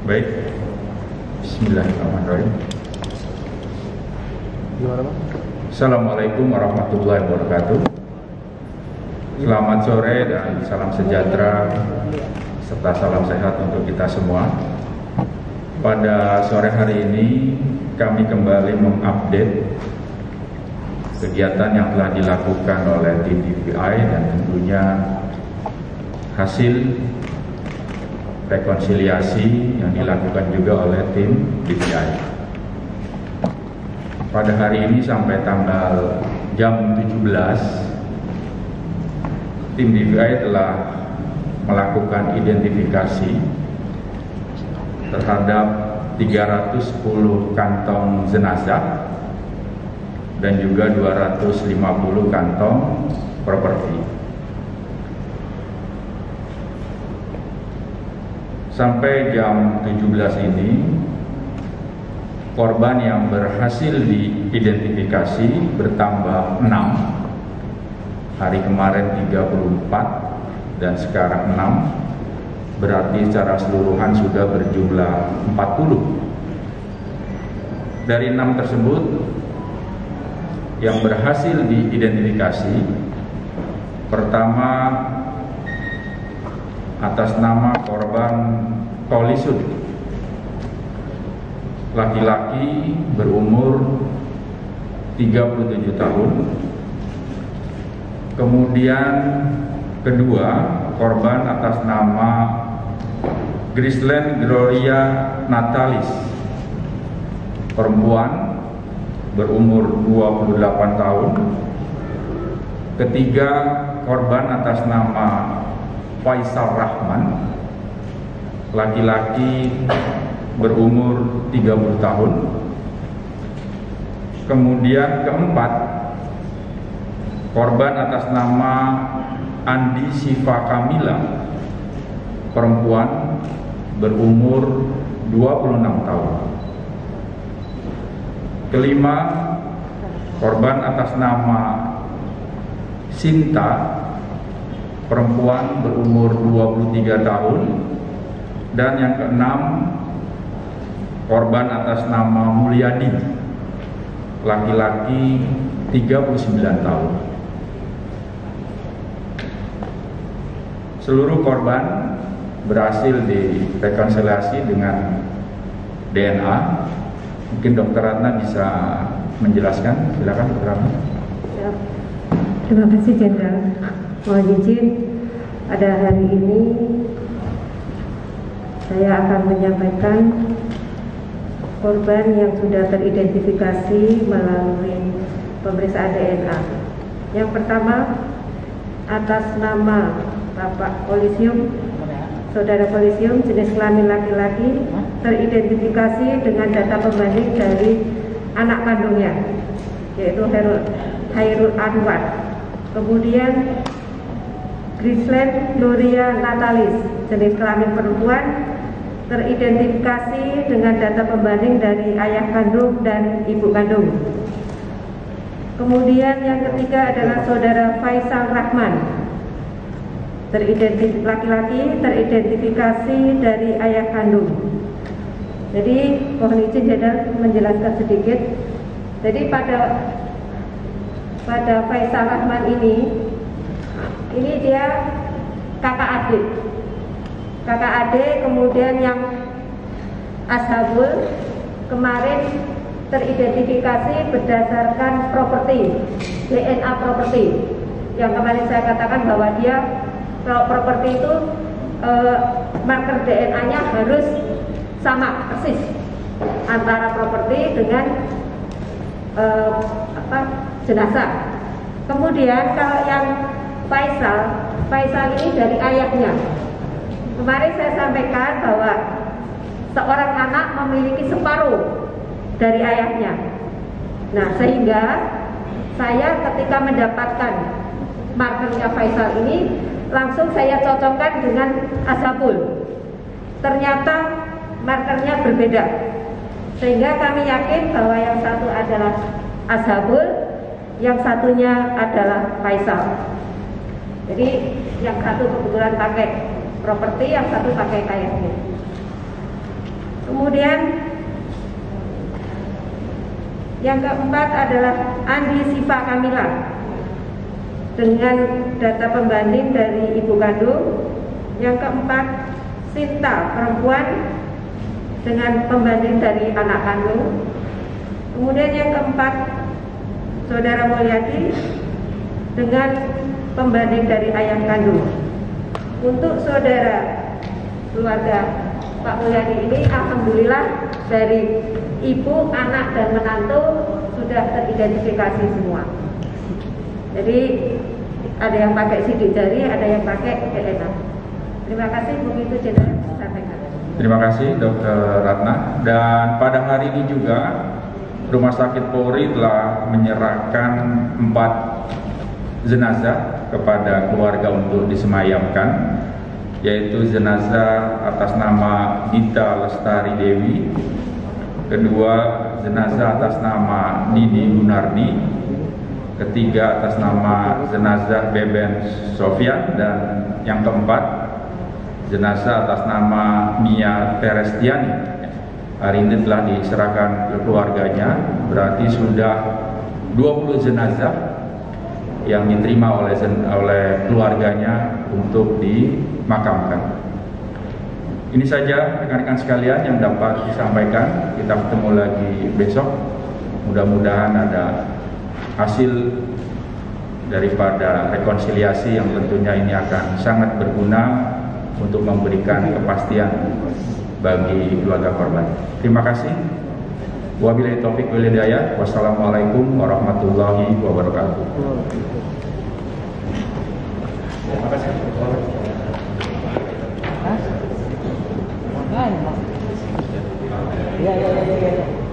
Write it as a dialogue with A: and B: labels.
A: Baik, Bismillahirrahmanirrahim. Assalamualaikum warahmatullahi wabarakatuh. Selamat sore dan salam sejahtera serta salam sehat untuk kita semua. Pada sore hari ini kami kembali mengupdate kegiatan yang telah dilakukan oleh tim DPI dan tentunya hasil rekonsiliasi yang dilakukan juga oleh tim DPI. Pada hari ini sampai tanggal jam 17, tim DPI telah melakukan identifikasi terhadap 310 kantong jenazah dan juga 250 kantong properti. Sampai jam 17 ini, korban yang berhasil diidentifikasi bertambah 6. Hari kemarin 34 dan sekarang 6. Berarti secara keseluruhan sudah berjumlah 40. Dari 6 tersebut yang berhasil diidentifikasi, pertama atas nama korban Kolisud, laki-laki berumur 37 tahun. Kemudian kedua, korban atas nama Grislen Gloria Natalis, perempuan berumur 28 tahun. Ketiga, korban atas nama Faisal Rahman, laki-laki berumur 30 tahun. Kemudian keempat, korban atas nama Andi Siva Kamila, perempuan berumur 26 tahun. Kelima, korban atas nama Sinta, perempuan berumur 23 tahun. Dan yang keenam, korban atas nama Mulyadi, laki-laki 39 tahun. Seluruh korban berhasil direkonsiliasi dengan DNA. Mungkin Dr. Ratna bisa menjelaskan, silakan Dr. Ratna.
B: Ya. Terima kasih Jenderal. Mohon izin, pada hari ini saya akan menyampaikan korban yang sudah teridentifikasi melalui pemeriksaan DNA. Yang pertama, atas nama Bapak Kolisium, Saudara Kolisium, jenis kelamin laki-laki, teridentifikasi dengan data pembanding dari anak kandungnya, yaitu Hairul Anwar. Kemudian Grislen Gloria Natalis, jenis kelamin perempuan, teridentifikasi dengan data pembanding dari ayah kandung dan ibu kandung. Kemudian yang ketiga adalah Saudara Faisal Rahman, laki-laki, teridentifikasi dari ayah kandung. Jadi mohon izin Jenderal menjelaskan sedikit. Jadi pada Faisal Rahman ini dia kakak adik, kemudian yang ashabul kemarin teridentifikasi berdasarkan properti, DNA properti, yang kemarin saya katakan bahwa dia kalau properti itu marker DNA-nya harus sama persis antara properti dengan jenazah. Kemudian kalau yang Faisal ini dari ayahnya. Kemarin saya sampaikan bahwa seorang anak memiliki separuh dari ayahnya. Nah, sehingga saya ketika mendapatkan markernya Faisal ini, langsung saya cocokkan dengan ashabul. Ternyata markernya berbeda. Sehingga kami yakin bahwa yang satu adalah ashabul, yang satunya adalah Faisal. Jadi yang satu kebetulan pakai properti, yang satu pakai kayaknya. Kemudian yang keempat adalah Andi Siva Kamila dengan data pembanding dari ibu kandung. Yang keempat Sinta perempuan dengan pembanding dari anak kandung. Kemudian yang keempat Saudara Mulyadi dengan pembanding dari ayah kandung. Untuk saudara keluarga Pak Mulyadi ini alhamdulillah dari ibu, anak dan menantu sudah teridentifikasi semua. Jadi ada yang pakai sidik jari, ada yang pakai DNA. Terima kasih, begitu Jenderal sampaikan.
A: Terima kasih Dr. Ratna. Dan pada hari ini juga Rumah Sakit Polri telah menyerahkan 4 jenazah kepada keluarga untuk disemayamkan, yaitu jenazah atas nama Dita Lestari Dewi, kedua jenazah atas nama Nidi Gunardi, ketiga atas nama jenazah Beben Sofyan, dan yang keempat jenazah atas nama Mia Terestiani. Hari ini telah diserahkan ke keluarganya, berarti sudah 20 jenazah yang diterima oleh keluarganya untuk dimakamkan. Ini saja rekan-rekan sekalian yang dapat disampaikan. Kita ketemu lagi besok. Mudah-mudahan ada hasil daripada rekonsiliasi yang tentunya ini akan sangat berguna untuk memberikan kepastian bagi keluarga korban. Terima kasih. Wabillahi taufik wal hidayah. Wassalamualaikum warahmatullahi wabarakatuh. Terima kasih.
C: Ya.